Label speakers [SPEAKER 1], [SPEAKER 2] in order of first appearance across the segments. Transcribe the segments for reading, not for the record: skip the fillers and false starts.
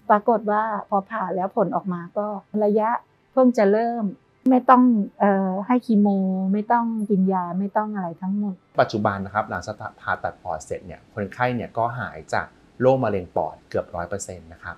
[SPEAKER 1] ปรากฏว่าพอผ่าแล้วผลออกมาก็ระยะเพิ่งจะเริ่มไม่ต้องให้คีโมไม่ต้องกินยาไม่ต้องอะไรทั้งหมด
[SPEAKER 2] ปัจจุบันนะครับหลังจากผ่าตัดปอดเสร็จเนี่ยคนไข้เนี่ยก็หายจากโรคมะเร็งปอดเกือบ 100% นะครับ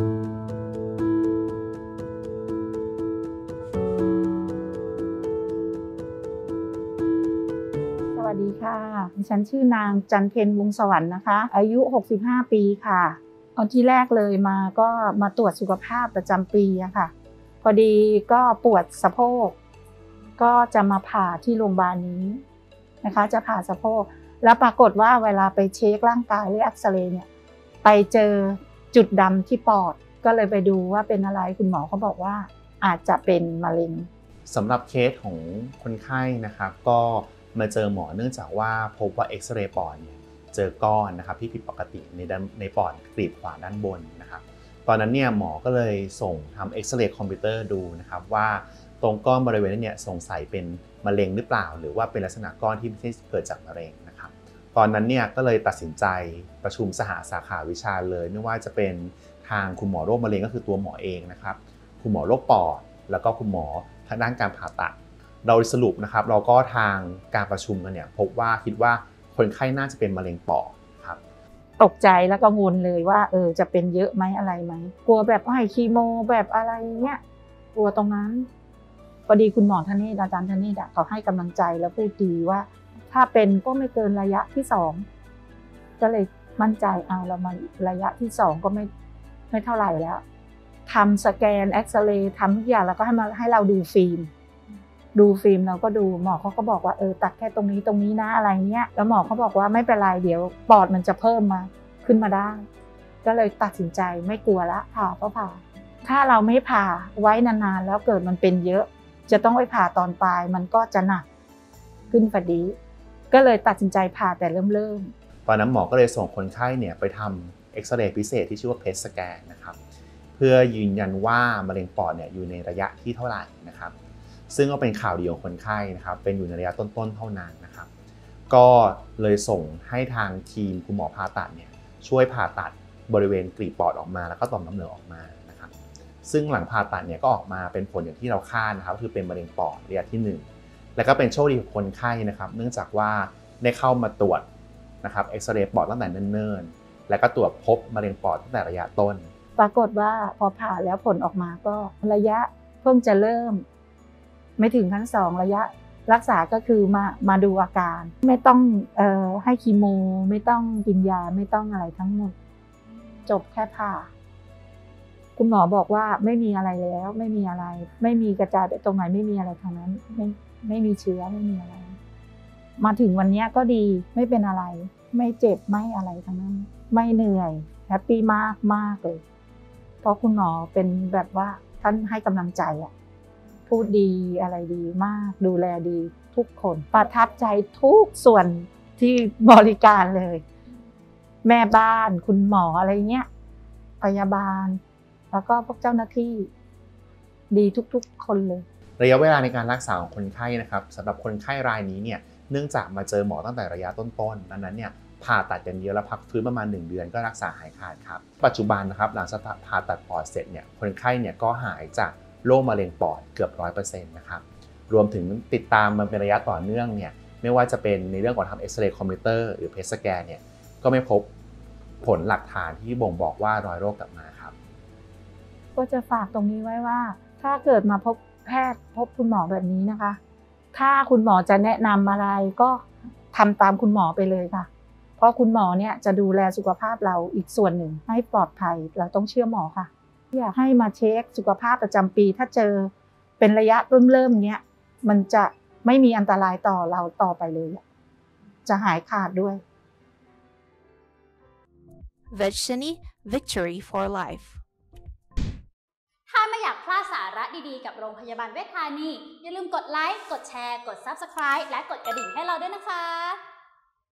[SPEAKER 1] สวัสดีค่ะดิฉันชื่อนางจันเพ็ญวงศ์สวรรค์นะคะอายุ65ปีค่ะตอนที่แรกเลยก็มาตรวจสุขภาพประจำปีอะค่ะพอดีก็ปวดสะโพกก็จะมาผ่าที่โรงพยาบาลนี้นะคะจะผ่าสะโพกแล้วปรากฏว่าเวลาไปเช็คร่างกายหรือเอ็กซเรย์เนี่ยไปเจอจุดดำที่ปอดก็เลยไปดูว่าเป็นอะไรคุณหมอเขาบอกว่าอาจจะเป็นมะเร็ง
[SPEAKER 2] สำหรับเคสของคนไข้นะครับก็มาเจอหมอเนื่องจากว่าพบว่าเอ็กซเรย์ปอดเนี่ยเจอก้อนนะครับที่ผิดปกติในปอดกลีบขวาด้านบนนะครับตอนนั้นเนี่ยหมอก็เลยส่งทำเอ็กซเรย์คอมพิวเตอร์ดูนะครับว่าตรงก้อนบริเวณนั้นเนี่ยสงสัยเป็นมะเร็งหรือเปล่าหรือว่าเป็นลักษณะก้อนที่ไม่ใช่เกิดจากมะเร็งนะครับตอนนั้นเนี่ยก็เลยตัดสินใจประชุมสหสาขาวิชาเลยไม่ว่าจะเป็นทางคุณหมอโรคมะเร็งก็คือตัวหมอเองนะครับคุณหมอโรคปอดแล้วก็คุณหมอทางด้านการผ่าตัดเราสรุปนะครับเราก็ทางการประชุมกันเนี่ยพบว่าคิดว่าคนไข้น่าจะเป็นมะเร็งปอดครับ
[SPEAKER 1] ตกใจแล้วกังวลเลยว่าจะเป็นเยอะไหมอะไรไหมกลัวแบบให้คีโมแบบอะไรเงี้ยกลัวตรงนั้นพอดีคุณหมอท่านนี้อาจารย์ท่านนี้เขาให้กำลังใจแล้วพูดดีว่าถ้าเป็นก็ไม่เกินระยะที่2ก็เลยมั่นใจเรามาระยะที่2ก็ไม่เท่าไหร่แล้วทำสแกนเอ็กซเรย์ทำทุกอย่างแล้วก็ให้เราดูฟิล์มเราก็ดูหมอเขาก็บอกว่าตัดแค่ตรงนี้นะอะไรเงี้ยแล้วหมอเขาบอกว่าไม่เป็นไรเดี๋ยวปอดมันจะเพิ่มมาขึ้นมาได้ก็เลยตัดสินใจไม่กลัวละผ่าก็ผ่าถ้าเราไม่ผ่าไว้นานๆแล้วเกิดมันเป็นเยอะจะต้องไปผ่าตอนปลายมันก็จะหนักขึ้นพอดีก็เลยตัดสินใจผ่าแต่เริ่ม
[SPEAKER 2] ตอนนั้นหมอก็เลยส่งคนไข้เนี่ยไปทำเอ็กซเรย์พิเศษที่ชื่อว่าเพทสแกนนะครับเพื่อยืนยันว่ามะเร็งปอดเนี่ยอยู่ในระยะที่เท่าไหร่นะครับซึ่งก็เป็นข่าวดีของคนไข้นะครับเป็นอยู่ในระยะต้นๆเท่านั้นนะครับก็เลยส่งให้ทางทีมคุณหมอผ่าตัดเนี่ยช่วยผ่าตัดบริเวณกลีบปอดออกมาแล้วก็ต่อมน้ำเหลืองออกมานะครับซึ่งหลังผ่าตัดเนี่ยก็ออกมาเป็นผลอย่างที่เราคาดนะครับคือเป็นมะเร็งปอดระยะที่1และก็เป็นโชคดีของคนไข้นะครับเนื่องจากว่าได้เข้ามาตรวจนะครับเอ็กซเรย์ปอดตั้งแต่เนิ่นๆและก็ตรวจพบมะเร็งปอดตั้งแต่ระยะต้น
[SPEAKER 1] ปรากฏว่าพอผ่าแล้วผลออกมาก็ระยะเพิ่งจะเริ่มไม่ถึงขั้น2ระยะรักษาก็คือมาดูอาการไม่ต้องให้คีโมไม่ต้องกินยาไม่ต้องอะไรทั้งหมดจบแค่ผ่าคุณหมอบอกว่าไม่มีอะไรแล้วไม่มีอะไรไม่มีกระจายไปตรงไหนไม่มีอะไรทั้งนั้นไม่มีเชื้อไม่มีอะไรมาถึงวันนี้ก็ดีไม่เป็นอะไรไม่เจ็บไม่อะไรทั้งนั้นไม่เหนื่อยแฮปปี้มากเลยเพราะคุณหมอเป็นแบบว่าท่านให้กำลังใจพูดดีอะไรดีมากดูแลดีทุกคนประทับใจทุกส่วนที่บริการเลยแม่บ้านคุณหมออะไรเงี้ยพยาบาลแล้วก็พวกเจ้าหน้าที่ดีทุกคนเลย
[SPEAKER 2] ระยะเวลาในการรักษาของคนไข้นะครับสำหรับคนไข้รายนี้เนี่ยเนื่องจากมาเจอหมอตั้งแต่ระยะต้นๆนั้นเนี่ยผ่าตัดอย่างเดียวแล้วพักฟื้นประมาณ1 เดือนก็รักษาหายขาดครับปัจจุบันนะครับหลังจากผ่าตัดปอดเสร็จเนี่ยคนไข้เนี่ยก็หายจากโรคมะเร็งปอดเกือบ 100% นะครับรวมถึงติดตามมันเป็นระยะต่อเนื่องเนี่ยไม่ว่าจะเป็นในเรื่องของทำเอ็กซเรย์คอมพิวเตอร์หรือเพทสแกนเนี่ยก็ไม่พบผลหลักฐานที่บ่งบอกว่ารอยโรคกลับมาครับ
[SPEAKER 1] ก็จะฝากตรงนี้ไว้ว่าถ้าเกิดมาพบแพทย์พบคุณหมอแบบนี้นะคะถ้าคุณหมอจะแนะนำอะไรก็ทำตามคุณหมอไปเลยค่ะเพราะคุณหมอเนี่ยจะดูแลสุขภาพเราอีกส่วนหนึ่งให้ปลอดภัยเราต้องเชื่อหมอค่ะอยากให้มาเช็คสุขภาพประจำปีถ้าเจอเป็นระยะเริ่มเนี้ยมันจะไม่มีอันตรายต่อเราต่อไปเลยจะหายขาดด้วย
[SPEAKER 3] Vegshani Victory for Life
[SPEAKER 4] ถ้าไม่อยากพลาดสาระดีๆกับโรงพยาบาลเวชธานีอย่าลืมกดไลค์กดแชร์กด Subscribe และกดกระดิ่งให้เราด้วยนะคะ